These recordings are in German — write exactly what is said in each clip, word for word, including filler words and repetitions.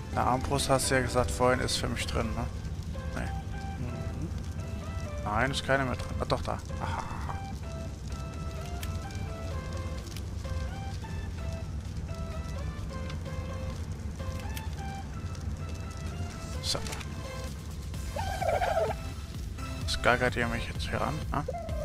Der Armbrust hast du ja gesagt vorhin, ist für mich drin, ne? Nee. Mhm. Nein, ist keine mehr drin. Ah, doch, da. Aha. So. Das gaggert ihr mich jetzt hier an, ne?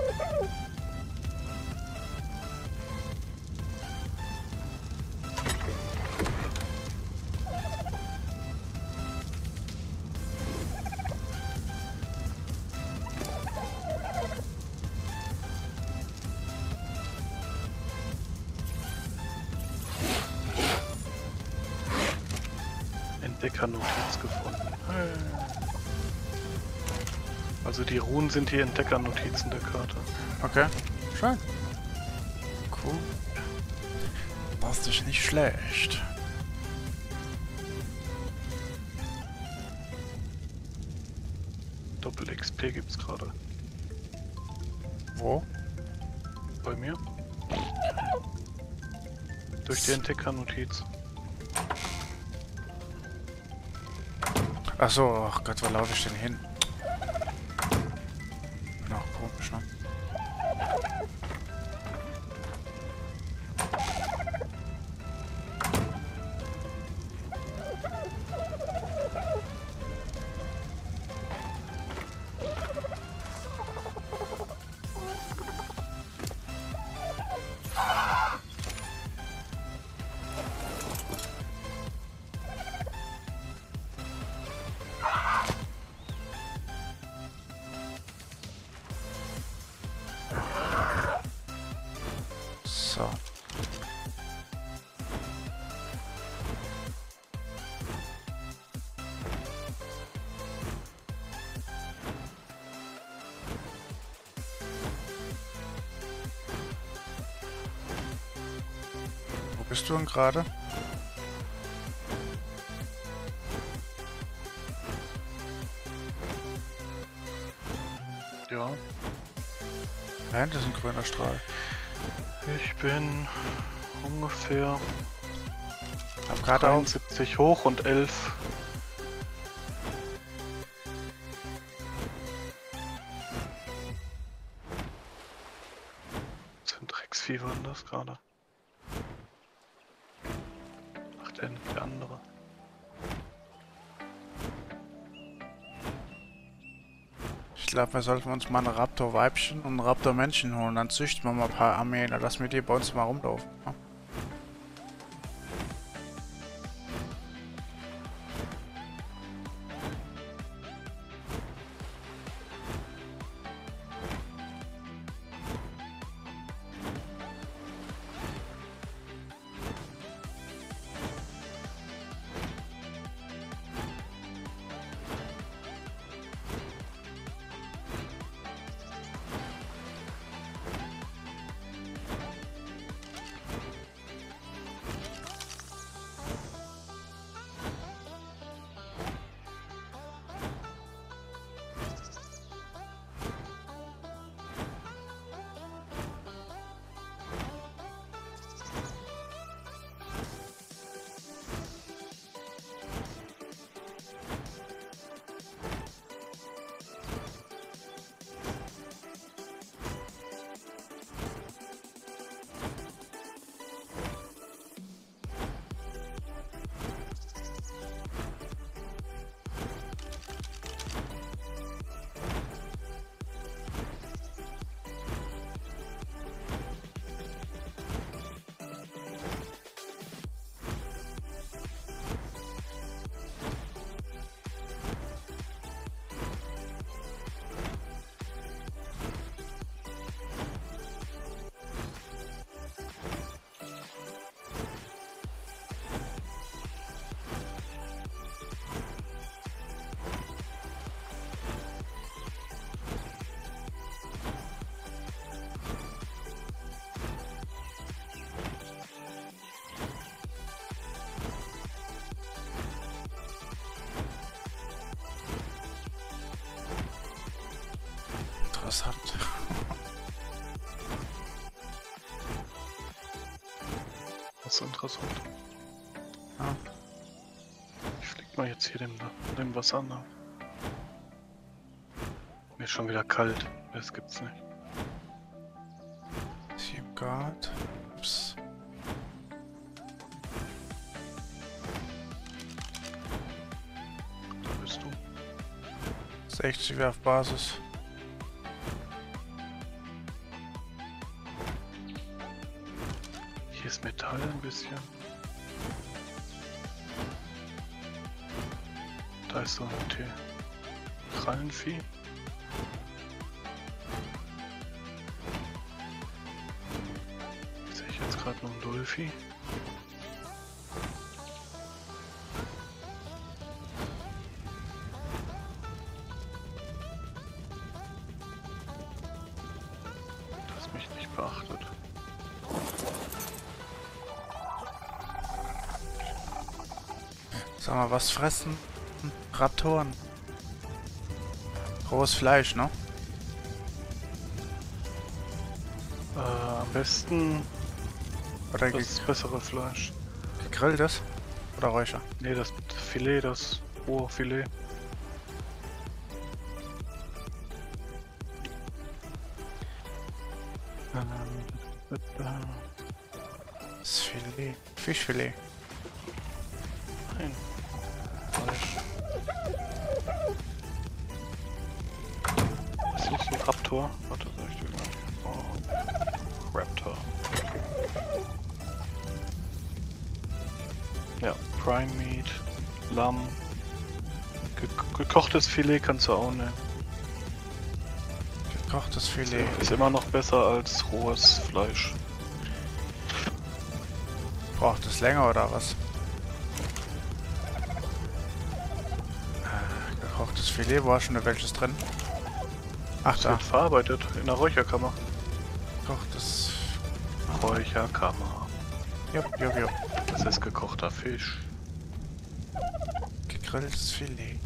Entdeckernotiz gefunden. Also die Runen sind die Entdeckernotizen der Karte. Okay. Schön. Cool. Das ist nicht schlecht. Doppel-X P gibt's gerade. Wo? Bei mir? Durch die Entdeckernotiz. Achso, ach Gott, wo laufe ich denn hin? Noch komisch, ne? So. Wo bist du denn gerade? Ja. Nein, das ist ein grüner Strahl. Ich bin ungefähr Hab gerade auf. dreiundsiebzig hoch und elf. Was für ein Drecksvieh war denn das gerade? Ach, der, der andere. Ich glaube, wir sollten uns mal ein Raptor-Weibchen und ein Raptor-Männchen holen. Dann züchten wir mal ein paar Armeen. Dann lassen wir die bei uns mal rumlaufen. Ne? Interessant. Das ist interessant. Ja. Ich fliege Ich mach jetzt hier dem, dem Wasser nach. Mir ist schon wieder kalt. Das gibt's nicht. Team Guard. Ups. Da bist du. sechzig auf Basis. Hier ist Metall ein bisschen. Da ist so ein Tee. Krallenvieh. Sehe ich jetzt gerade noch ein Dolphi. Das mich nicht beachtet. Sag mal, was fressen Raptoren? Rohes Fleisch, ne? Äh, am besten Oder das ge bessere Fleisch. gegrilltes? Oder Räucher? Ne, das Filet, das rohe Filet. Ähm, Das Filet. Fischfilet. Nein. Fleisch. Was suchst du? Raptor? Warte, sag ich dir gleich. Oh. Raptor. Ja, Prime Meat, Lamm. Ge gekochtes Filet kannst du auch nehmen. Gekochtes Filet. Ist immer noch besser als rohes Fleisch. Braucht es länger oder was? Äh, gekochtes Filet, wo hast du denn welches drin? Ach Das da. wird verarbeitet in der Räucherkammer. Gekochtes. Räucherkammer. Jupp, jupp, jupp. Das ist gekochter Fisch. Gegrilltes Filet.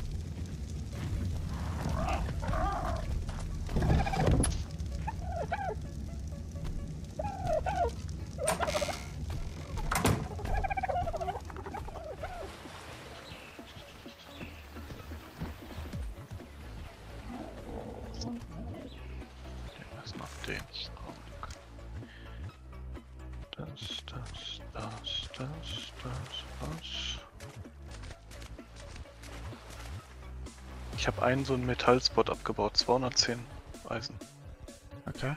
Erstmal den Schrank. Das, das, das, das, das, das. Ich habe einen so einen Metallspot abgebaut, zweihundertzehn Eisen. Okay.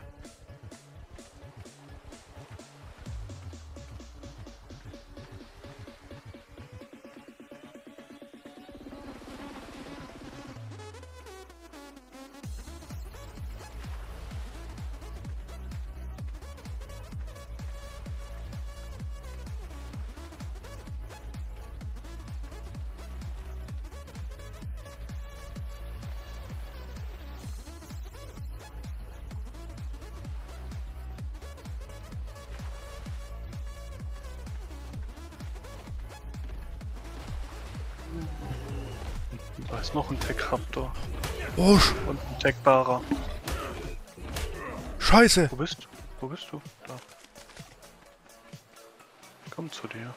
Da ist noch ein Tech-Raptor Oh, Sch und ein Tech-Barer. Scheiße! Wo bist du? Wo bist du? Da. Komm zu dir.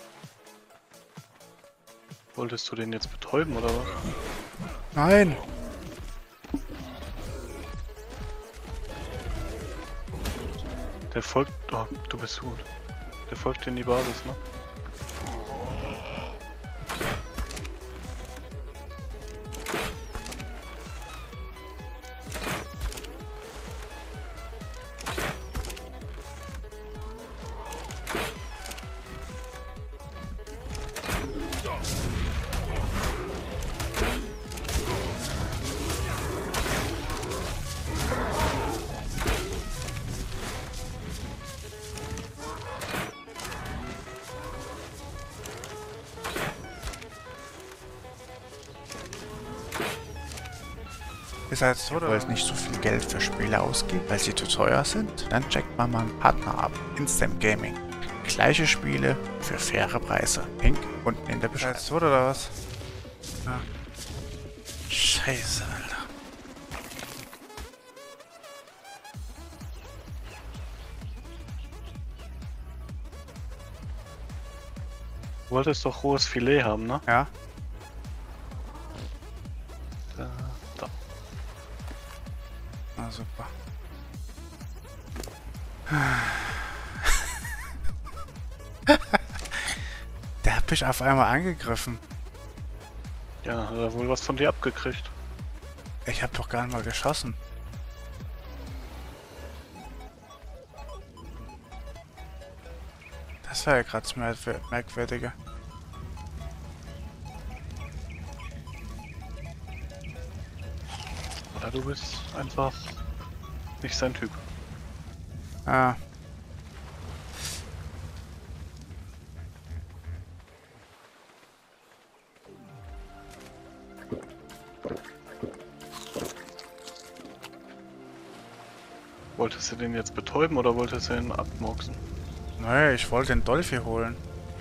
Wolltest du den jetzt betäuben oder was? Nein! Der folgt. Oh, du bist gut. Der folgt in die Basis, ne? Ihr seid so, ihr wollt nicht so viel Geld für Spiele ausgeben, weil sie zu teuer sind? Dann checkt mal meinen Partner ab. Instant Gaming. Gleiche Spiele für faire Preise. Link unten in der Beschreibung. Seid so, oder was? Ja. Scheiße, Alter. Du wolltest doch rohes Filet haben, ne? Ja? hab mich auf einmal angegriffen. Ja, hat er wohl was von dir abgekriegt. Ich hab doch gar nicht mal geschossen. Das war ja gerade das Merkwür- Merkwürdige. Oder du bist einfach nicht sein Typ. Ah. Wolltest du den jetzt betäuben oder wolltest du ihn abmurksen? Naja, ich wollte den Dolphy holen.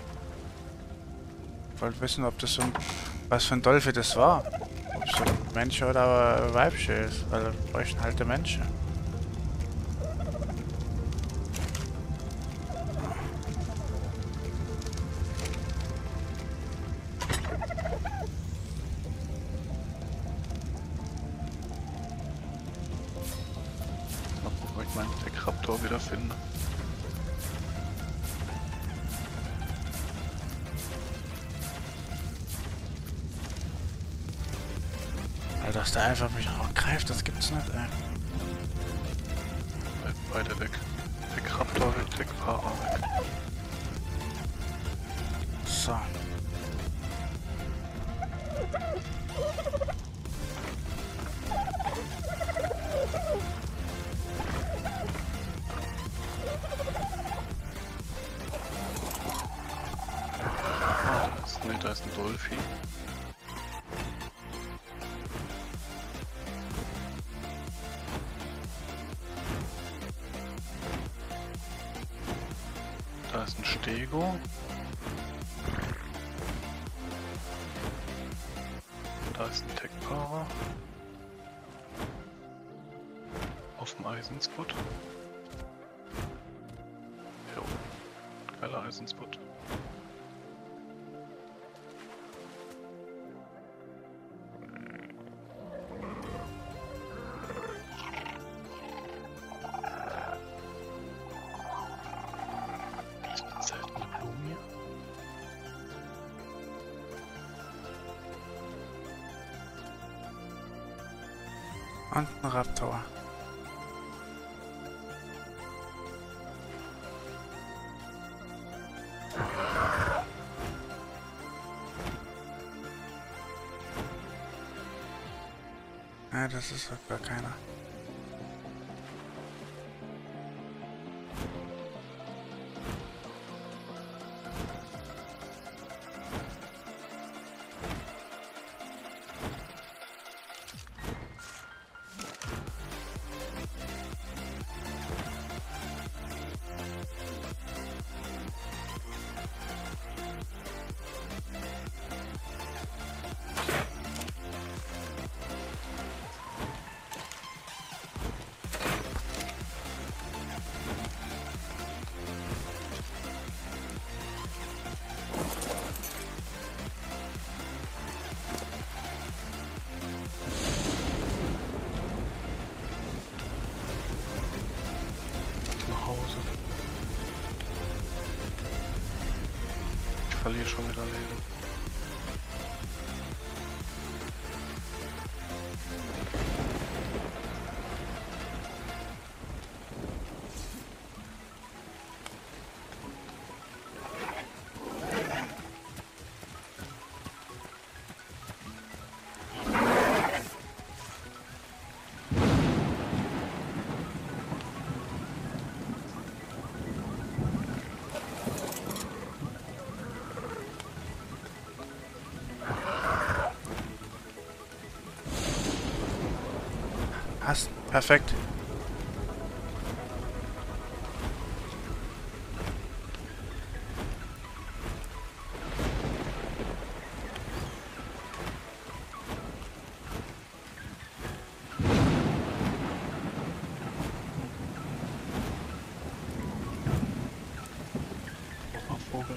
Ich wollte wissen, ob das so ein... was für ein Dolphy das war. Ob es ein Mensch oder ein Weibchen ist. Weil wir bräuchten halt den Menschen. Mal gucken, ob ich meinen Tech-Raptor wieder finde. Alter, dass der einfach mich auch greift, das gibt's nicht, ey. Beide weg. Tech-Raptor weg, Tech-Para weg. So. Ah, da ist, nee, da ist ein Dolphy. Da ist ein Stego. Da ist ein Tech-Para. Auf dem Eisenspot. Jo, geiler Eisenspot. Seltene Blumen hier. Und ein Raptor. Ja, das ist doch gar keiner. Nach Hause. Ich verliere schon wieder Leben. Hast. Perfekt. Oh, Vogel.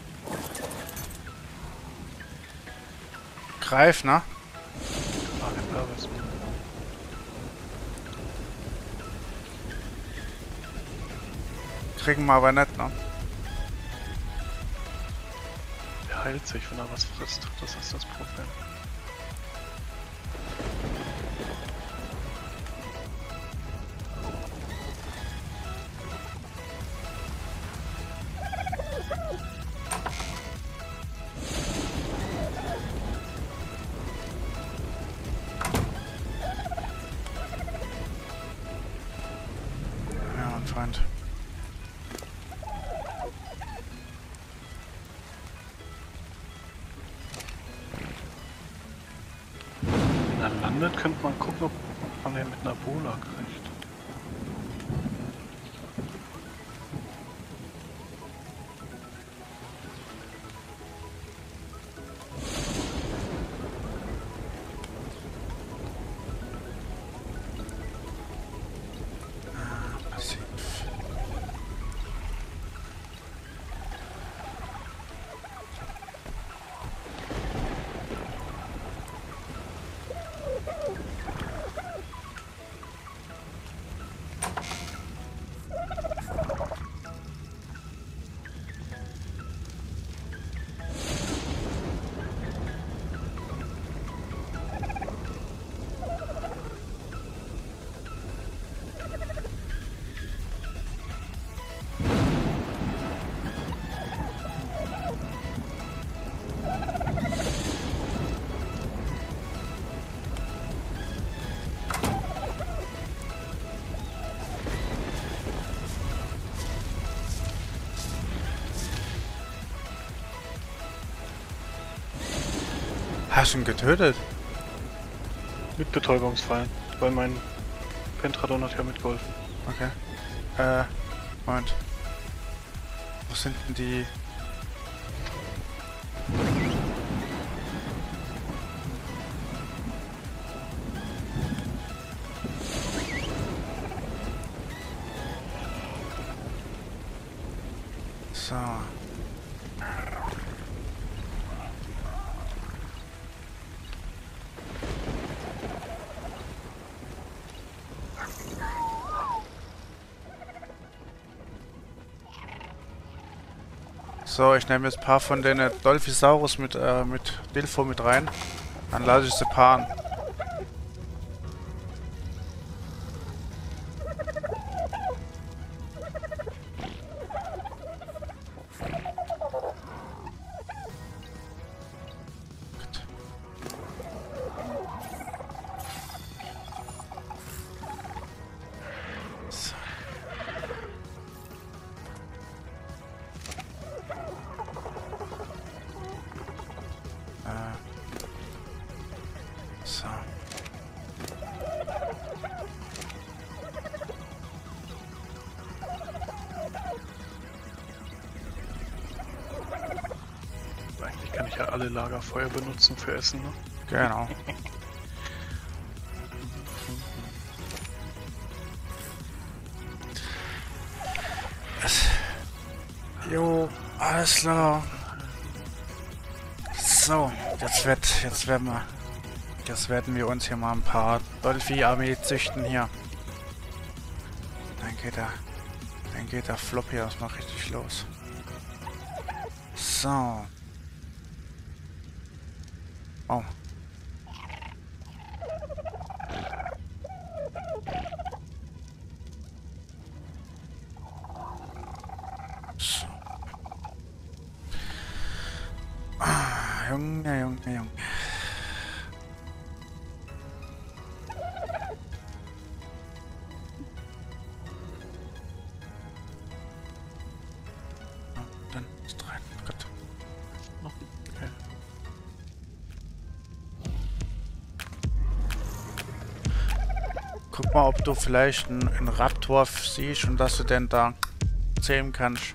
Greif, ne? Ah, der Paris. Kriegen wir aber nicht, ne? Ja, der heilt sich, wenn er was frisst. Das ist das Problem. Ja, anscheinend. Wenn er landet, könnte man gucken, ob man den mit einer Bola kriegt. Passiv. Hast du ihn getötet? Mit Betäubungsfallen, weil mein Pentradon hat ja mitgeholfen. Okay. Äh, Moment. Wo sind denn die... So. So, ich nehme jetzt ein paar von den Dolphisaurus mit, äh, mit Dilfo mit rein. Dann lasse ich sie paaren. Gut. So. Äh. So. Eigentlich kann ich ja alle Lagerfeuer benutzen für Essen, ne? Genau. Es- Jo, alles klar. So, jetzt wird, jetzt werden wir, jetzt werden wir uns hier mal ein paar Dolphi-Armee züchten hier. Dann geht der, dann geht der Flop hier erstmal richtig los. So. Oh. So. Ah, Junge, Junge, Junge. Oh, dann ist rein. Gut. Okay. Guck mal, ob du vielleicht einen, einen Raptor siehst und dass du den da zähmen kannst.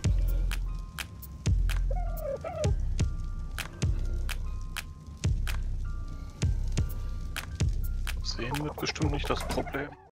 Sehen wird bestimmt nicht das Problem.